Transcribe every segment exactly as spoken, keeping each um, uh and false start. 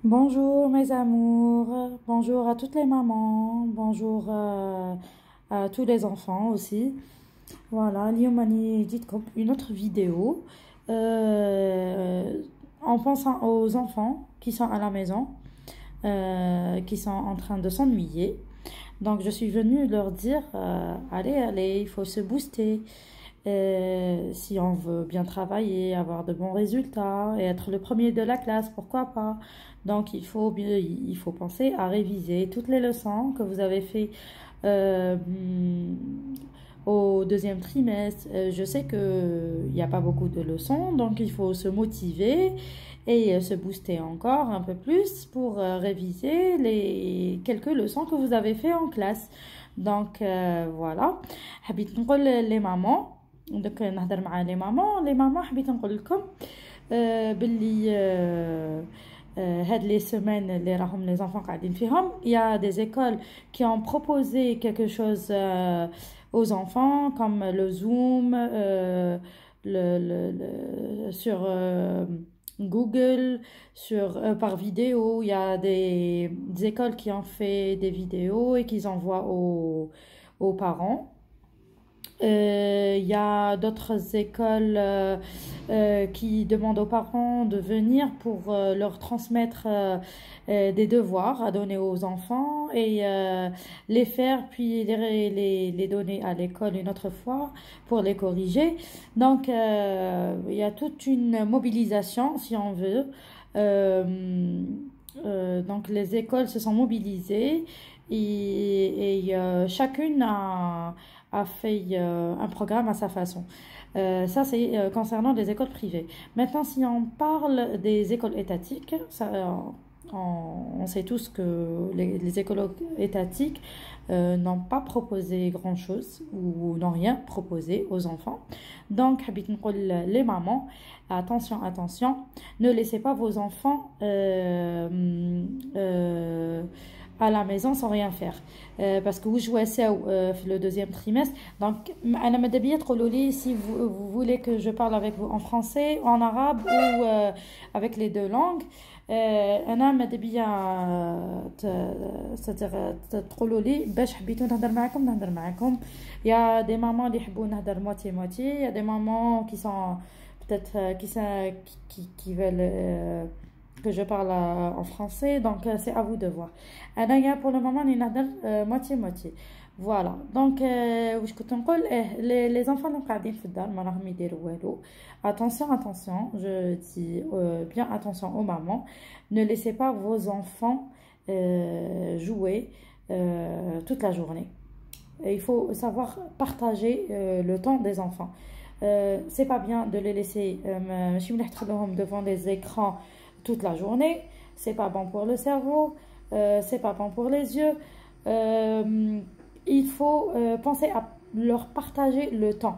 Bonjour mes amours, bonjour à toutes les mamans, bonjour euh, à tous les enfants aussi. Voilà, اليوم راني جيتكم une autre vidéo euh, en pensant aux enfants qui sont à la maison, euh, qui sont en train de s'ennuyer. Donc je suis venue leur dire, euh, allez, allez, il faut se booster. Euh, si on veut bien travailler, avoir de bons résultats et être le premier de la classe, pourquoi pas? Donc il faut, bien- il faut penser à réviser toutes les leçons que vous avez fait euh, au deuxième trimestre. Euh, je sais qu'il n'y a pas beaucoup de leçons, donc il faut se motiver et euh, se booster encore un peu plus pour euh, réviser les quelques leçons que vous avez fait en classe. Donc euh, voilà. حبيت نقول les mamans دوك نهضر مع لي مامون لي مامون حبيت نقول لكم آه باللي آه آه هاد لي سيمين اللي راهم لي زانفون قاعدين فيهم il y a des écoles qui ont proposé quelque chose euh, aux enfants comme le Zoom euh, le, le, le- sur euh, Google sur euh, par vidéo. Il y a des, des écoles qui ont fait des vidéos et qu'ils envoient aux aux parents. Euh, Il y a d'autres écoles euh, euh, qui demandent aux parents de venir pour euh, leur transmettre euh, euh, des devoirs à donner aux enfants et euh, les faire, puis les, les, les donner à l'école une autre fois pour les corriger. Donc, euh, il y a toute une mobilisation, si on veut. Euh, euh, donc, les écoles se sont mobilisées et, et euh, chacune a a fait euh, un programme à sa façon. Euh, ça, c'est euh, concernant les écoles privées. Maintenant, si on parle des écoles étatiques, ça, euh, on, on sait tous que les, les écoles étatiques euh, n'ont pas proposé grand-chose ou n'ont rien proposé aux enfants. Donc, حبيت نقول les mamans, attention, attention, ne laissez pas vos enfants euh, euh, à la maison sans rien faire. Euh, parce que vous jouez ça euh, le deuxième trimestre. Donc, أنا ماذا بيا تقولوا لي si vous, vous voulez que je parle avec vous en français, en arabe ou euh, avec les deux langues. آه، أنا ماذا بيا ت- c'est-à-dire تقولوا لي باش حبيتوا نهضر معاكم نهضر معاكم. Il y a des mamans اللي يحبوا نهضر moitié moitié. Il y a des mamans qui sont peut-être euh, qui, sont- qui, qui, qui veulent euh, que je parle euh, en français. Donc, euh, c'est à vous de voir. أنا pour le moment راني نهضر moitié moitié. Voilà. Donc euh, واش كنت نقول اه les, les enfants اللي قاعدين في الدار ما راهم يديروا والو. Attention, attention, je dis euh, bien attention aux mamans. Ne laissez pas vos enfants euh, jouer euh, toute la journée. Et il faut savoir partager euh, le temps des enfants. Euh, c'est pas bien de les laisser euh, ماشي مليح تخلوهم devant les écrans toute la journée. C'est pas bon pour le cerveau. Euh, c'est pas bon pour les yeux. Euh, il faut euh, penser à leur partager le temps.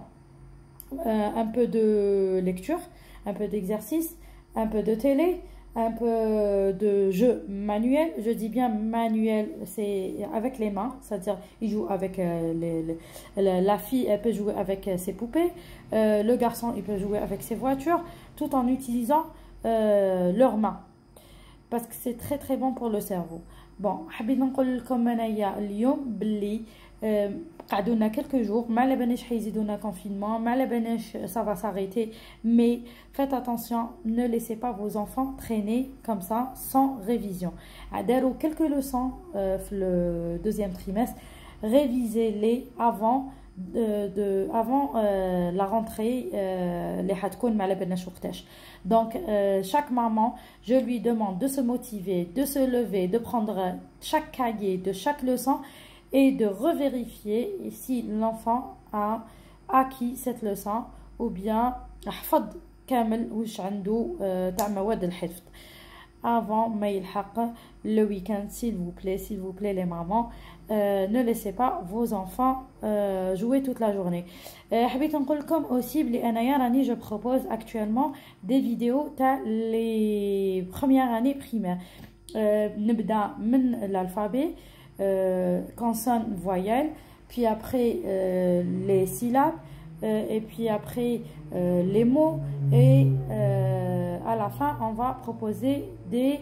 Euh, un peu de lecture, un peu d'exercice, un peu de télé, un peu de jeu manuel. Je dis bien manuel, c'est avec les mains, c'est-à-dire ils jouent avec euh, les, les- la, la fille, elle peut jouer avec euh, ses poupées, euh, le garçon, il peut jouer avec ses voitures, tout en utilisant euh, leurs mains. Parce que c'est très très bon pour le cerveau. Bon, حبيت نقول لكم انايا اليوم باللي آه، قعدونا quelques jours ما على بالناش حيزيدونا confinement ما على بالناش ça va s'arrêter, mais faites attention, ne laissez pas vos enfants traîner comme ça sans révision. داروا quelques leçons euh, في le deuxième trimestre, révisez-les avant de, de avant euh, la rentrée euh, اللي حتكون ما على بالناش وقتاش. Donc, euh, chaque maman, je lui demande de se motiver, de se lever, de prendre chaque cahier de chaque leçon et de revérifier si l'enfant a acquis cette leçon ou bien حفظ كامل واش عنده آه، تاع مواد الحفظ avant ما يلحق le week-end. S'il vous plaît, s'il vous plaît les mamans, euh, ne laissez pas vos enfants euh, jouer toute la journée. Euh, حبيت نقول لكم aussi بلي انايا راني je propose actuellement des vidéos تاع les premières années primaires. Euh, نبدا من l'alphabet, euh, consonne, voyelle, puis après euh, les syllabes, euh, et puis après euh, les mots, et euh, à la fin on va proposer des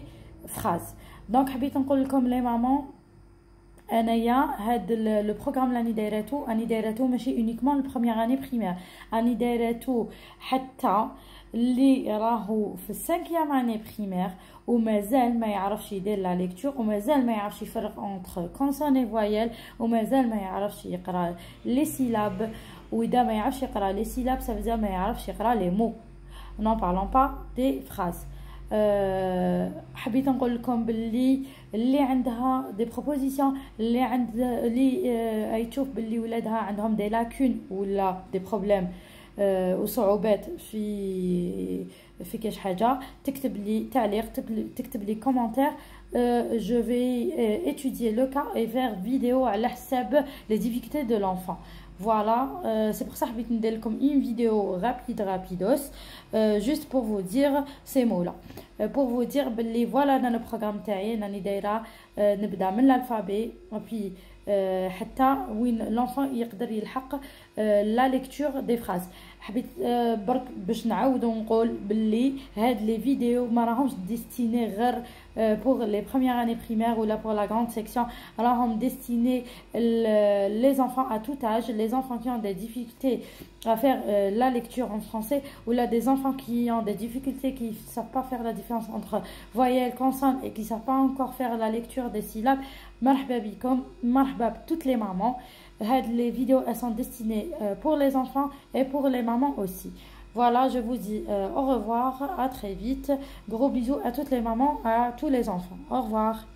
phrase. Donc حبيت نقول لكم لي مامون انايا هاد لو بروغرام راني دايراتو راني دايراتو ماشي اونيكمون البروميير اني بريمير، راني دايراتو حتى اللي راهو في السانكيام اني بريمير ومازال ما يعرفش يدير لا ليكتور، ومازال ما يعرفش يفرق اونتر كونسون اي فويال، ومازال ما يعرفش يقرا لي سيلاب. واذا ما يعرفش يقرا لي سيلاب سافيزا ما يعرفش يقرا لي مو. نون بارلون با دي فراز. أه حبيت نقول لكم باللي اللي عندها دي بروبوزيسيون، اللي عند اللي أه تشوف باللي ولادها عندهم دي لاكون ولا دي بروبليم أه وصعوبات في في كاش حاجه، تكتب لي تعليق، تكتب لي كومونتير. أه جو في étudier le cas et faire vidéo على حساب les difficultés de l'enfant. Voilà, euh, c'est pour ça que je vais vous faire une vidéo rapide, rapidos, euh, juste pour vous dire ces mots-là. Euh, pour vous dire, que voilà, dans le programme تاعي راني دايره نبدا من l'alphabet et puis حتى وين l'enfant يقدر يلحق la lecture des phrases. حبيت برك باش نعاود ونقول باللي هاد لي فيديو ما راهمش ديستيني غير pour les premières années primaires ou là pour la grande section, راهم destinés les enfants à tout âge, les enfants qui ont des difficultés à faire euh, la lecture en français, ou là des enfants qui ont des difficultés, qui ne savent pas faire la différence entre voyelles, consonnes et qui ne savent pas encore faire la lecture des syllabes. Marhaba bikom, marhaba toutes les mamans. Les vidéos elles sont destinées euh, pour les enfants et pour les mamans aussi. Voilà, je vous dis euh, au revoir, à très vite. Gros bisous à toutes les mamans, à tous les enfants. Au revoir.